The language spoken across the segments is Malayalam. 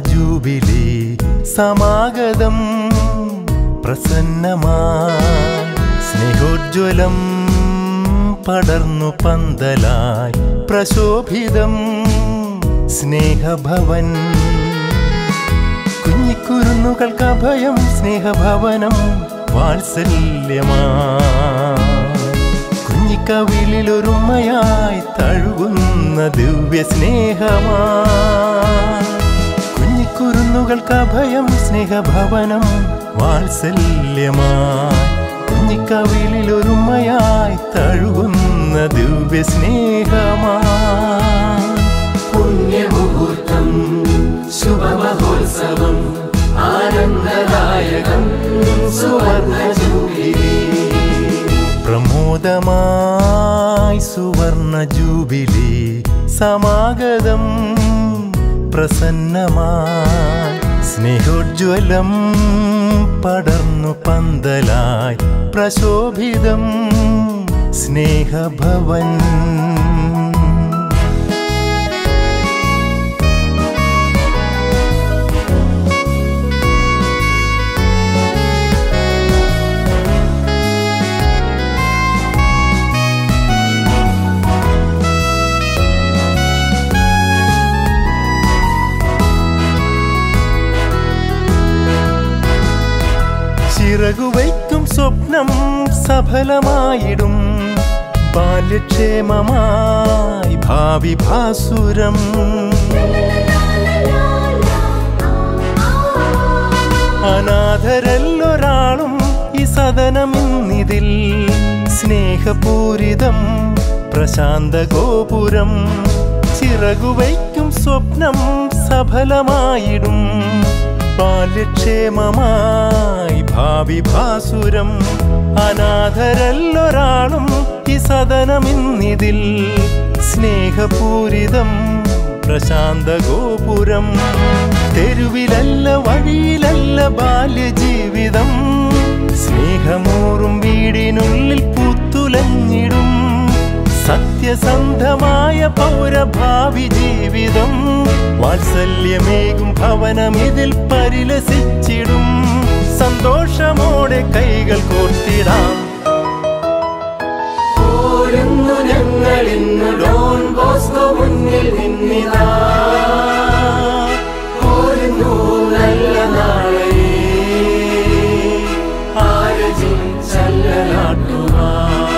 ജൂബിലി സമാഗതം പ്രസന്നമായി സ്നേഹോജ്വലം പടർന്നു പന്തലായി പ്രശോഭിതം സ്നേഹഭവൻ കുഞ്ഞിക്കുരുന്നുകൾക്ക് അഭയം സ്നേഹഭവനം വാത്സല്യമായി കുഞ്ഞിക്കവിളിലൊരുമയായി തഴുകുന്ന ദിവ്യ സ്നേഹമായി കുഞ്ഞിക്കുരുന്നുകൾക്ക് അഭയം സ്നേഹഭവനം വാത്സല്യമായി കുഞ്ഞിക്കവിളിലൊരുമയായി തഴുകുന്ന ദിവ്യ സ്നേഹമായി പുണ്യമുഹൂർത്തം ശുഭമഹോത്സവം ആനന്ദദായകം സുവർണ ജൂബിലി പ്രമോദമായി സുവർണ ജൂബിലി സമാഗതം പ്രസന്നമായി സ്നേഹോജ്വലം പടർന്നു പന്തലായി പ്രശോഭിതം സ്നേഹഭവൻ ചിറകുവയ്ക്കും സ്വപ്നം സഫലമായിടും ബാല്യക്ഷേമമായി ഭാവി ഭാസുരം അനാഥരല്ലൊരാളും ഈ സദനമിന്നിതിൽ സ്നേഹപൂരിതം പ്രശാന്ത ഗോപുരം ചിറകുവയ്ക്കും സ്വപ്നം സഫലമായിടും ബാല്യക്ഷേമമായി ഭാവി ഭാസുരം അനാഥരല്ലൊരാളും ഈ സദനമിന്നിതിൽ സ്നേഹപൂരിതം പ്രശാന്ത ഗോപുരം തെരുവിലല്ല വഴിയിലല്ല ബാല്യജീവിതം സ്നേഹമൂറും വീടിനുള്ളിൽ പൂത്തുലഞ്ഞിടും സത്യസന്ധമായ പൗരഭാവി ജീവിതം വാത്സല്യമേകും ഭവനമിതിൽ പരിലസിച്ചിടും സന്തോഷമോടെ കൈകൾ കോർത്തിടാം പോരുന്നു ഞങ്ങളിന്ന് ഡോൺ ബോസ്കോ മുന്നിൽ നിന്നിതാ പോരുന്നു നല്ല നാളെ ആരജിൻ ചല്ലലാട്ടുവാ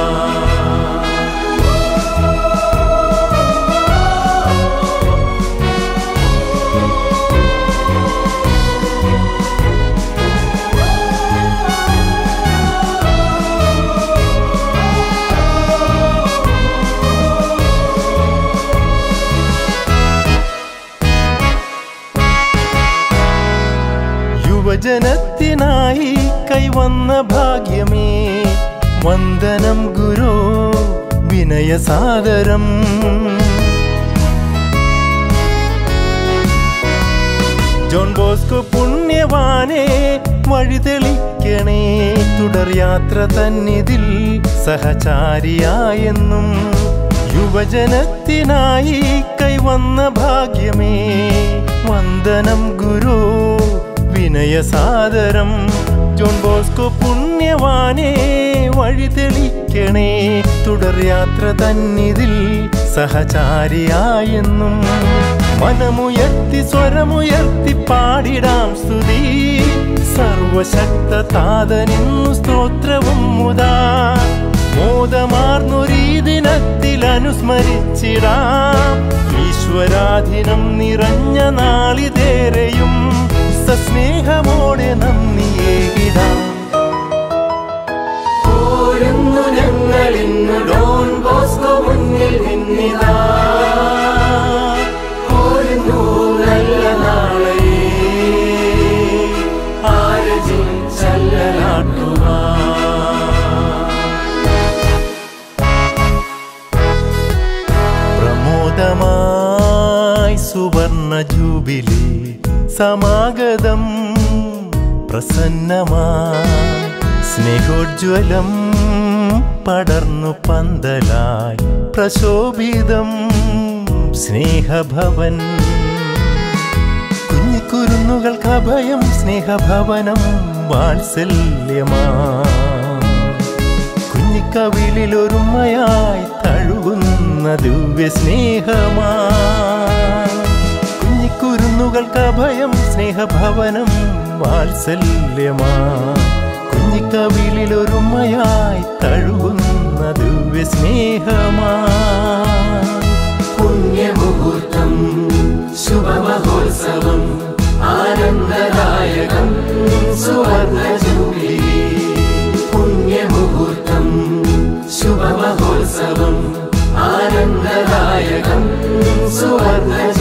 യുവജനത്തിനായി കൈവന്ന ഭാഗ്യമേ വന്ദനം ഗുരു വിനയസാദരം ജോൺ ബോസ്കോ പുണ്യവാനെ വഴിതെളിക്കണേ തുടർ യാത്ര തന്നിതിൽ സഹചാരിയായെന്നും യുവജനത്തിനായി കൈവന്ന ഭാഗ്യമേ വന്ദനം ഗുരു വിനയസാദരം ജോൺ ബോസ്കോ പുണ്യവാനെ വഴിതെളിക്കണേ തുടർ യാത്ര തന്നിതിൽ സഹചാരിയായെന്നും മനമുയർത്തി സ്വരമുയർത്തി പാടിടാം സ്തുതി സർവശക്ത താതനിന്നു സ്തോത്രവും മുതാ മോദമാർന്നൊരീ ദിനത്തിൽ അനുസ്മരിച്ചിടാം ഈശ്വരാധീനം നിറഞ്ഞ നാളിതേരെയും സസ്നേഹമോടെ നന്ദിയേകിടാം പോരുന്നു ഞങ്ങളിന്ന് ഡോൺ ബോസ്കോ മുന്നിൽ നിന്നിതാ പോരുന്നു നല്ല നാളെ ആരജിൻ ചല്ലലാട്ടുവാ പ്രമോദമായി സുവർണ ജൂബിലി സമാഗതം പ്രസന്നമായി സ്നേഹോജ്വലം പടർന്നു പന്തലായി പ്രശോഭിതം സ്നേഹഭവൻ കുഞ്ഞിക്കുരു കുഞ്ഞിക്കുരുന്നുകൾക്കഭയം സ്നേഹഭവനം വാത്സല്യമാ കുഞ്ഞിക്കവിളിലൊരുമയായി തഴുകുന്ന ദിവ്യ സ്നേഹമാ കുഞ്ഞിക്കുരുന്നുകൾക്കഭയം സ്നേഹഭവനം വാത്സല്യമാ കുഞ്ഞിക്കവിളിലൊരുമയായി തഴുകുന്ന ദിവ്യ സ്നേഹമാ പുണ്യമുഹൂർത്തം ശുഭമഹോത്സവം ആനന്ദദായകം സുവർണ ജൂബിലി പുണ്യമുഹൂർത്തം ശുഭമഹോത്സവം ആനന്ദദായകം സുവർണ